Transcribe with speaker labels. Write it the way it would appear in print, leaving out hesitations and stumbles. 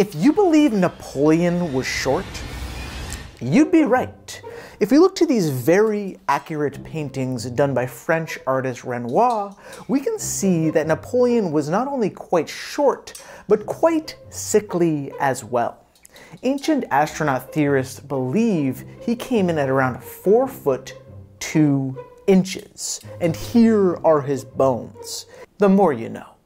Speaker 1: If you believe Napoleon was short, you'd be right. If we look to these very accurate paintings done by French artist Renoir, we can see that Napoleon was not only quite short, but quite sickly as well. Ancient astronaut theorists believe he came in at around 4 foot 2 inches, and here are his bones. The more you know.